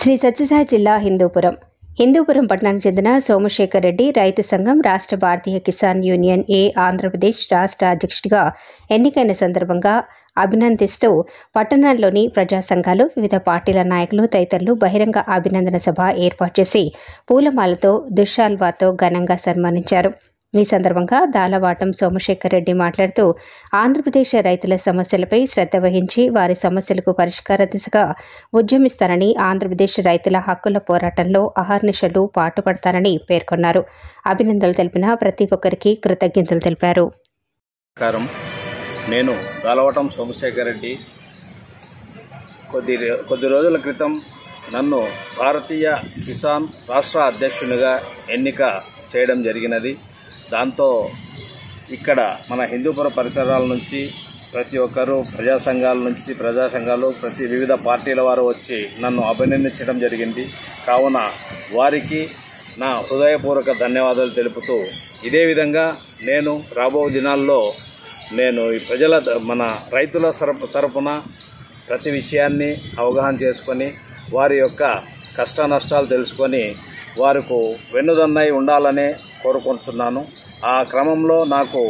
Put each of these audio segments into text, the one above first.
శ్రీ సత్యసాయి జిల్లా హిందూపురం పట్టణానికి చెందిన సోమశేఖర్ రెడ్డి రైతు సంఘం రాష్ట్ర భారతీయ కిసాన్ యూనియన్ ఆంధ్రప్రదేశ్ రాష్ట్ర అధ్యక్షుడిగా ఎన్నికైన సందర్భంగా అభినందిస్తూ పట్టణంలోని ప్రజా సంఘాలు, వివిధ పార్టీల నాయకులు తదితరులు బహిరంగ అభినందన సభ ఏర్పాటు చేసి పూలమాలతో దుశ్శాల్వాతో ఘనంగా సన్మానించారు. ఈ సందర్భంగా దాలవాటం సోమశేఖర్ రెడ్డి మాట్లాడుతూ ఆంధ్రప్రదేశ్ రైతుల సమస్యలపై శ్రద్ధ వహించి వారి సమస్యలకు పరిష్కార దిశగా ఉద్యమిస్తారని, ఆంధ్రప్రదేశ్ రైతుల హక్కుల పోరాటంలో అహర్నిశలు పాటుపడతారని పేర్కొన్నారు. అభినందనలు తెలిపిన ప్రతి ఒక్కరికి కృతజ్ఞతలు తెలిపారు. నేను దాలవాటం సోమశేఖర్ రెడ్డి. కొద్ది రోజుల క్రితం నన్ను భారతీయ కిసాన్ రాష్ట్ర అధ్యక్షునిగా ఎన్నిక చేయడం జరిగినది. దాంతో ఇక్కడ మన హిందూపురం పరిసరాల నుంచి ప్రతి ఒక్కరూ ప్రజా సంఘాలు ప్రతి వివిధ పార్టీల వారు వచ్చి నన్ను అభినందించడం జరిగింది. కావున వారికి నా హృదయపూర్వక ధన్యవాదాలు తెలుపుతూ, ఇదే విధంగా నేను రాబో దినాల్లో నేను ఈ మన రైతుల తరపున ప్రతి విషయాన్ని అవగాహన చేసుకొని వారి యొక్క కష్ట నష్టాలు తెలుసుకొని వారికి వెన్నుదన్నై ఉండాలని కోరుకుంటున్నాను. ఆ క్రమంలో నాకు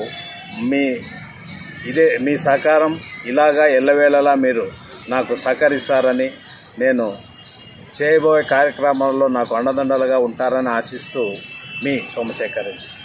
మీ సహకారం ఇలాగా ఎల్లవేళలా మీరు నాకు సహకరిస్తారని, నేను చేయబోయే కార్యక్రమాల్లో నాకు అండదండలుగా ఉంటారని ఆశిస్తూ మీ సోమశేఖర్ రెడ్డి.